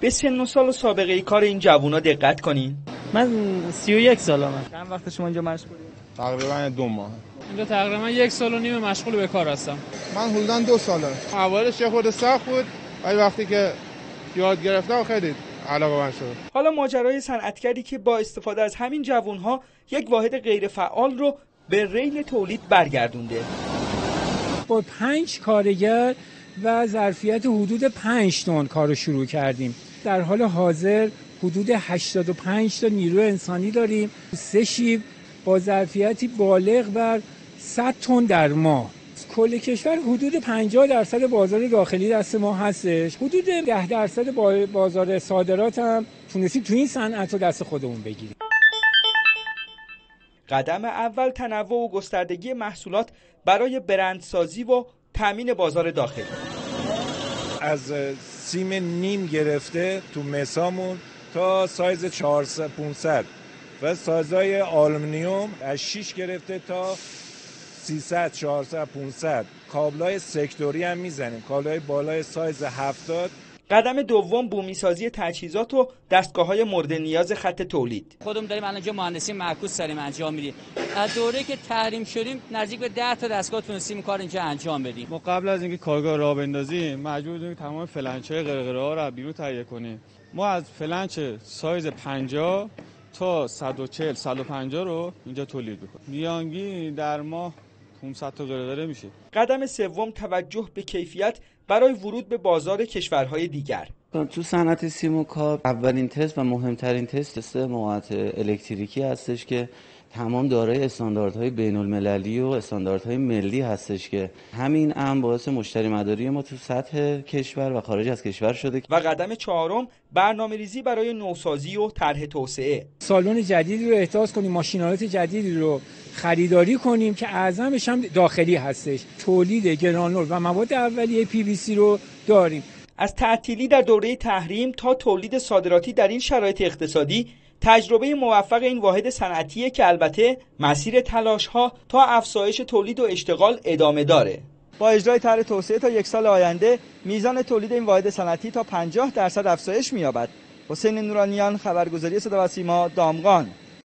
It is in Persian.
به سن و سال و سابقه کار این جوونا دقت کنین. من 31 سالمه. چند وقت شما اینجا مشغولی؟ تقریبا 2 ماه. اینجا تقریبا 1 سال و نیم مشغول به کار هستم. من حدوداً 2 ساله. اولش یه خورده سخت بود، ولی وقتی که یاد گرفتم خیلی علاقه‌مند شدم. حالا ماجرای صنعتگری که با استفاده از همین جوونها یک واحد غیر فعال رو به ریل تولید برگردونده. با 5 کارگر و ظرفیت حدود 5 تن کارو شروع کردیم. در حال حاضر حدود 85 تا نیروی انسانی داریم، 3 شیب با ظرفیتی بالغ بر 100 تن در ماه. کل کشور حدود 50% بازار داخلی دست ما هستش. حدود 10% بازار صادرات هم تونستیم تو این صنعت رو دست خودمون بگیریم. قدم اول تنوع و گستردگی محصولات برای برندسازی و تامین بازار داخلی. از سیم نیم گرفته تو مسامون تا سایز 400 500 و سایزهای آلومینیوم از 6 گرفته تا 300 400 500. کابلای سکتوری هم میزنیم، کابلای بالای سایز 70. قدم دوم بومیسازی تجهیزات و دستگاه‌های مورد نیاز خط تولید. خودمون داریم الان مهندسی معکوس داریم انجام میدیم. از دوره‌ای که تحریم شدیم نزدیک به 10 تا دستگاه تونستیم کار اینجا انجام بدیم. ما قبل از اینکه کارگاه راه بندازیم مجبور بودیم تمام فلنچ‌های قرقره ها رو بیرون تهیه کنیم. ما از فلنچ سایز 50 تا 140 150 رو اینجا تولید می‌کنیم. میانگین در ماه 500 تا قرقره میشه. قدم سوم توجه به کیفیت برای ورود به بازار کشورهای دیگر. تو صنعت سیم و کابل اولین تست و مهمترین تست مواد الکتریکی هستش که تمام دارای استانداردهای بین‌المللی و استانداردهای ملی هستش که همین امر باعث مشتری مداری ما تو سطح کشور و خارج از کشور شده. و قدم چهارم برنامه‌ریزی برای نوسازی و طرح توسعه. سالن جدیدی رو احداث کنیم، ماشین‌آلات جدیدی رو خریداری کنیم که اعظمش هم داخلی هستش. تولید گرانول و مواد اولیه PVC رو داریم. از تعطیلی در دوره تحریم تا تولید صادراتی در این شرایط اقتصادی، تجربه موفق این واحد صنعتیه که البته مسیر تلاش‌ها تا افزایش تولید و اشتغال ادامه داره. با اجرای طرح توسعه تا 1 سال آینده میزان تولید این واحد صنعتی تا 50% افزایش می‌یابد. حسین نورانیان، خبرگزاری صدا و سیما، دامغان.